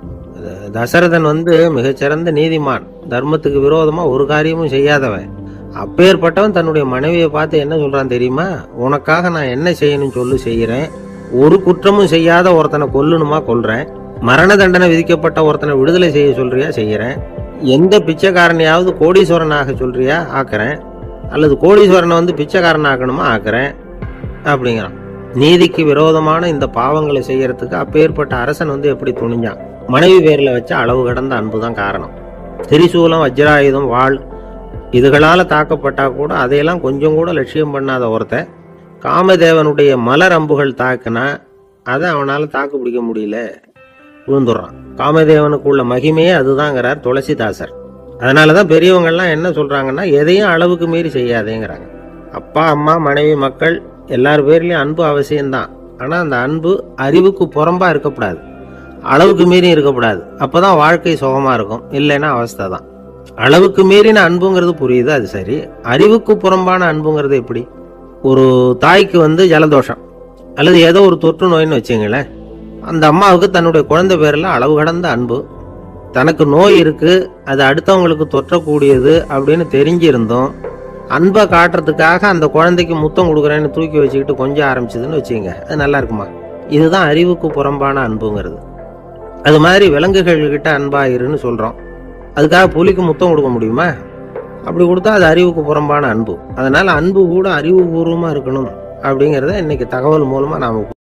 தசரதன் மிகச்சிறந்த நீதிமான், தர்மத்துக்கு விரோதமா ஒரு காரியமும் செய்யாதவன். அப்பேற்பட்டவன் தன்னுடைய மனைவியை பார்த்து என்ன சொல்றான் தெரியுமா? உனக்காக நான் என்ன செய்யணும் சொல்லு, செய்யறேன். ஒரு குற்றமும் செய்யாத ஒருத்தனை கொல்லணுமா கொல்றேன், மரண தண்டனை விதிக்கப்பட்ட ஒருத்தனை விடுதலை செய்ய சொல்றியா செய்யறேன், எந்த பிச்சைக்காரனையாவது கோடீஸ்வரனாக சொல்றியா ஆக்குறேன், அல்லது கோடீஸ்வரனை பிச்சைக்காரன் ஆக்கணுமா ஆக்குறேன் அப்படிங்கிறான். நீதிக்கு விரோதமான இந்த பாவங்களை செய்யறதுக்கு அப்பேற்பட்ட அரசன் எப்படி துணிஞ்சான்? மனைவி பேர்ல வச்ச அளவு கடந்த அன்பு தான் காரணம். திரிசூலம், வஜ்ராயுதம், வாள் இதுகளால தாக்கப்பட்டா கூட அதையெல்லாம் கொஞ்சம் கூட லட்சியம் பண்ணாத ஒருத்தன் காமதேவனுடைய மலர் அம்புகள் தாக்குனா அதை அவனால தாக்கு பிடிக்க முடியல, விழுந்துடுறான். காமதேவனுக்குள்ள மகிமையே அதுதாங்கிறார் துளசிதாசர். அதனாலதான் பெரியவங்கள்லாம் என்ன சொல்றாங்கன்னா, எதையும் அளவுக்கு மீறி செய்யாதேங்கிறாங்க. அப்பா, அம்மா, மனைவி, மக்கள் எல்லார் பேர்லயும் அன்பு அவசியம்தான். ஆனா அந்த அன்பு அறிவுக்கு புறம்பா இருக்கக்கூடாது, அளவுக்கு மீறி இருக்கக்கூடாது. அப்பதான் வாழ்க்கை சுகமா இருக்கும், இல்லைன்னா அவஸ்தை தான். அளவுக்கு மீறின அன்புங்கிறது புரியுது, அது சரி. அறிவுக்கு புறம்பான அன்புங்கிறது எப்படி? ஒரு தாய்க்கு ஜலதோஷம் அல்லது ஏதோ ஒரு தொற்று நோயின்னு வச்சுங்களேன். அந்த அம்மாவுக்கு தன்னுடைய குழந்தை பேர்ல அளவு கடந்த அன்பு. தனக்கு நோய் இருக்கு, அது அடுத்தவங்களுக்கு தொற்றக்கூடியது அப்படின்னு தெரிஞ்சிருந்தோம் அன்பை காட்டுறதுக்காக அந்த குழந்தைக்கு முத்தம் கொடுக்குறேன்னு தூக்கி வச்சுக்கிட்டு கொஞ்சம் ஆரம்பிச்சதுன்னு வச்சுக்கோங்க, அது நல்லா இருக்குமா? இதுதான் அறிவுக்கு புறம்பான அன்புங்கிறது. அது மாதிரி விலங்குகள்கிட்ட அன்பாயிருன்னு சொல்றோம், அதுக்காக புலிக்கு முத்தம் கொடுக்க முடியுமா? அப்படி கொடுத்தா அது அறிவுக்கு புறம்பான அன்பு. அதனால அன்பு கூட அறிவுபூர்வமா இருக்கணும் அப்படிங்கிறத இன்னைக்கு தகவல் மூலமா நாம